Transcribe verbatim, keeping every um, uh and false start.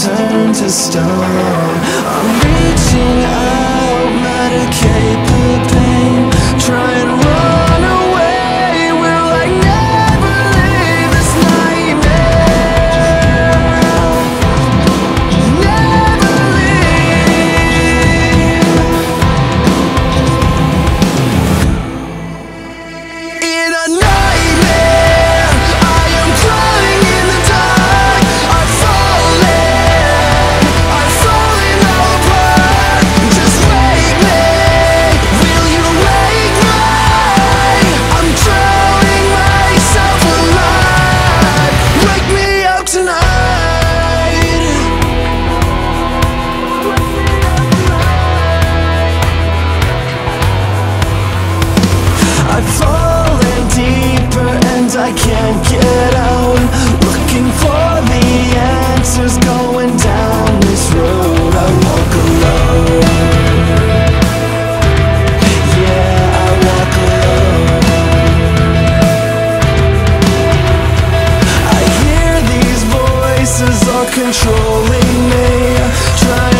turn to stone. I'm reaching out, medicate the pain, try and run away. Will I never leave this nightmare? Never leave. In a nightmare, I am crying in the dark. I've fallen, I've fallen all apart. Just wake me, will you wake me? I'm drowning myself alive. Wake me up tonight. I've fallen deeper and I can't get out. Looking for the answers, going down this road. I walk alone. Yeah, I walk alone. I hear these voices all controlling me, trying